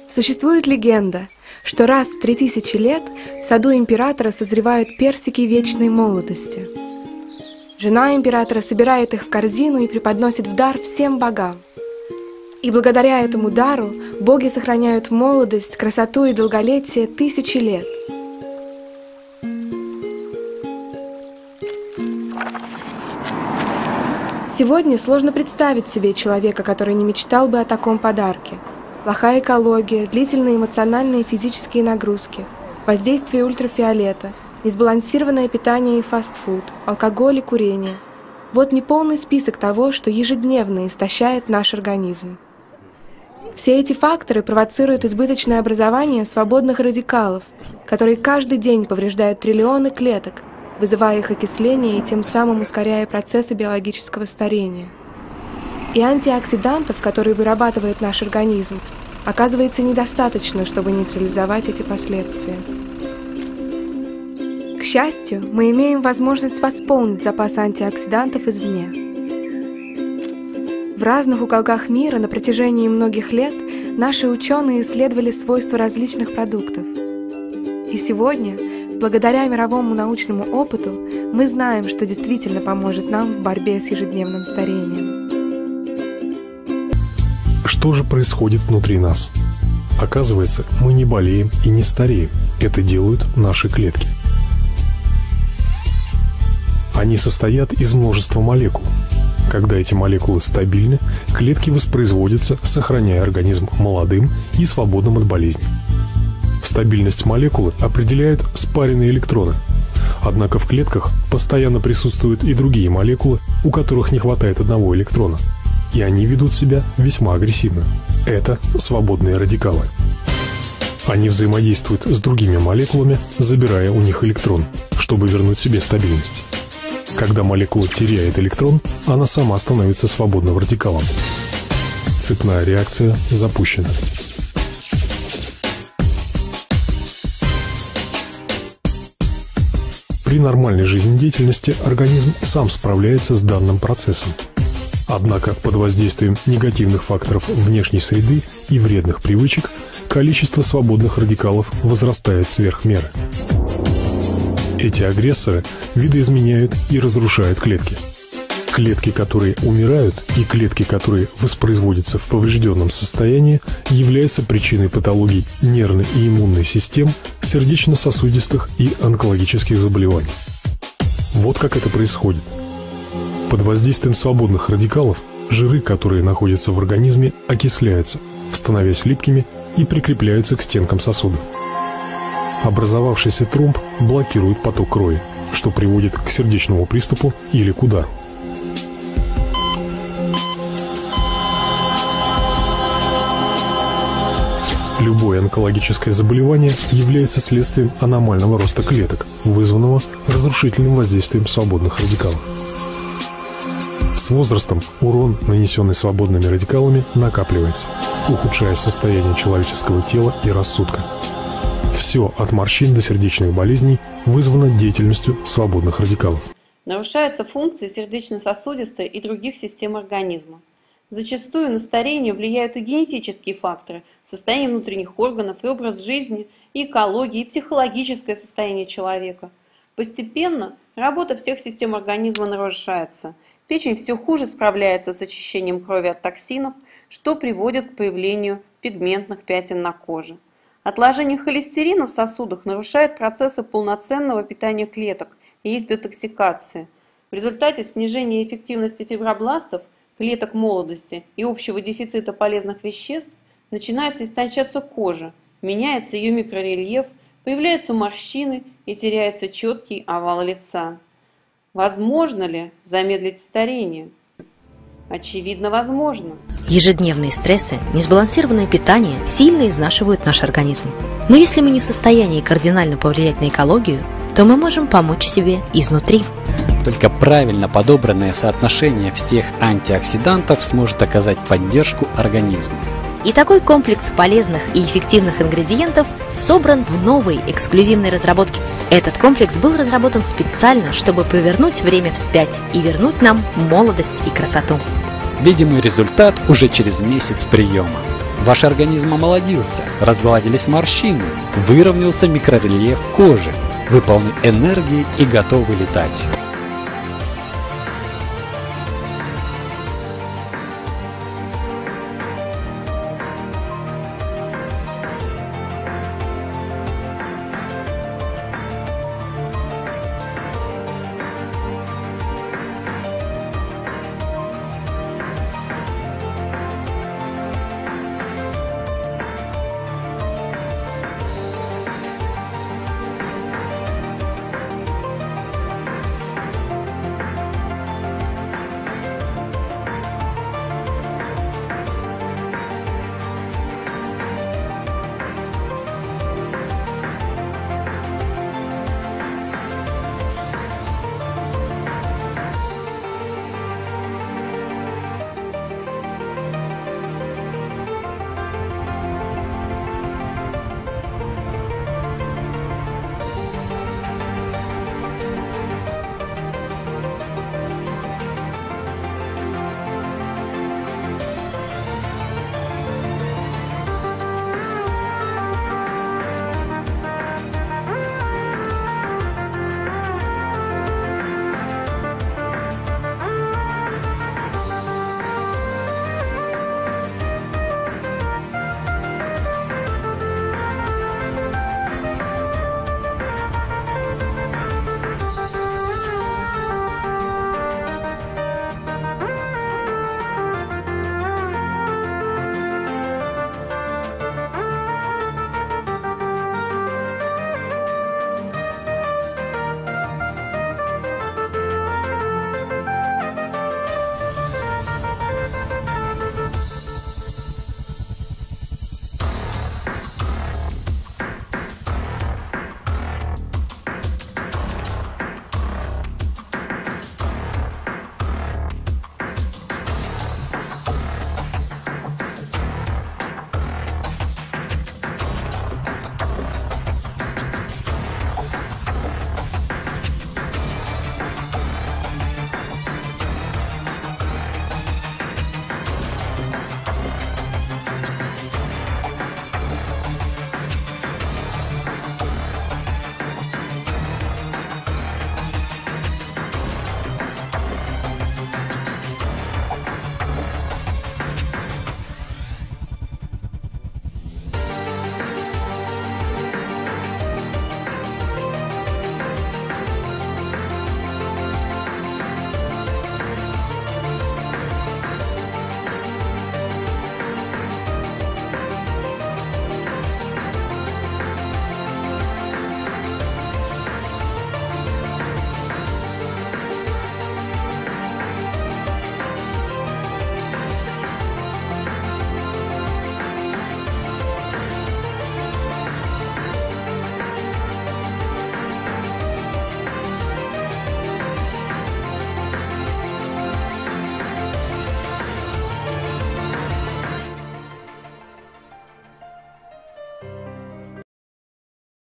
Существует легенда, что раз в 3000 лет в саду императора созревают персики вечной молодости. Жена императора собирает их в корзину и преподносит в дар всем богам. И благодаря этому дару боги сохраняют молодость, красоту и долголетие 1000 лет. Сегодня сложно представить себе человека, который не мечтал бы о таком подарке. Плохая экология, длительные эмоциональные и физические нагрузки, воздействие ультрафиолета, несбалансированное питание и фастфуд, алкоголь и курение. Вот неполный список того, что ежедневно истощает наш организм. Все эти факторы провоцируют избыточное образование свободных радикалов, которые каждый день повреждают триллионы клеток, вызывая их окисление и тем самым ускоряя процессы биологического старения. И антиоксидантов, которые вырабатывает наш организм, оказывается недостаточно, чтобы нейтрализовать эти последствия. К счастью, мы имеем возможность восполнить запас антиоксидантов извне. В разных уголках мира на протяжении многих лет наши ученые исследовали свойства различных продуктов. И сегодня, благодаря мировому научному опыту, мы знаем, что действительно поможет нам в борьбе с ежедневным старением. Что же происходит внутри нас? Оказывается, мы не болеем и не стареем. Это делают наши клетки. Они состоят из множества молекул. Когда эти молекулы стабильны, клетки воспроизводятся, сохраняя организм молодым и свободным от болезней. Стабильность молекулы определяют спаренные электроны. Однако в клетках постоянно присутствуют и другие молекулы, у которых не хватает одного электрона. И они ведут себя весьма агрессивно. Это свободные радикалы. Они взаимодействуют с другими молекулами, забирая у них электрон, чтобы вернуть себе стабильность. Когда молекула теряет электрон, она сама становится свободным радикалом. Цепная реакция запущена. При нормальной жизнедеятельности организм сам справляется с данным процессом. Однако под воздействием негативных факторов внешней среды и вредных привычек количество свободных радикалов возрастает сверх меры. Эти агрессоры видоизменяют и разрушают клетки. Клетки, которые умирают, и клетки, которые воспроизводятся в поврежденном состоянии, являются причиной патологий нервной и иммунной систем, сердечно-сосудистых и онкологических заболеваний. Вот как это происходит. Под воздействием свободных радикалов жиры, которые находятся в организме, окисляются, становясь липкими и прикрепляются к стенкам сосудов. Образовавшийся тромб блокирует поток крови, что приводит к сердечному приступу или к удару. Любое онкологическое заболевание является следствием аномального роста клеток, вызванного разрушительным воздействием свободных радикалов. С возрастом урон, нанесенный свободными радикалами, накапливается, ухудшая состояние человеческого тела и рассудка. Все от морщин до сердечных болезней вызвано деятельностью свободных радикалов. Нарушаются функции сердечно-сосудистой и других систем организма. Зачастую на старение влияют и генетические факторы, состояние внутренних органов, и образ жизни, и экология, и психологическое состояние человека. Постепенно работа всех систем организма нарушается. Печень все хуже справляется с очищением крови от токсинов, что приводит к появлению пигментных пятен на коже. Отложение холестерина в сосудах нарушает процессы полноценного питания клеток и их детоксикации. В результате снижения эффективности фибробластов, клеток молодости и общего дефицита полезных веществ начинается истончаться кожа, меняется ее микрорельеф, появляются морщины и теряется четкий овал лица. Возможно ли замедлить старение? Очевидно, возможно. Ежедневные стрессы, несбалансированное питание сильно изнашивают наш организм. Но если мы не в состоянии кардинально повлиять на экологию, то мы можем помочь себе изнутри. Только правильно подобранное соотношение всех антиоксидантов сможет оказать поддержку организму. И такой комплекс полезных и эффективных ингредиентов собран в новой эксклюзивной разработке. Этот комплекс был разработан специально, чтобы повернуть время вспять и вернуть нам молодость и красоту. Видимый результат уже через месяц приема. Ваш организм омолодился, разгладились морщины, выровнялся микрорельеф кожи. Вы полны энергии и готовы летать.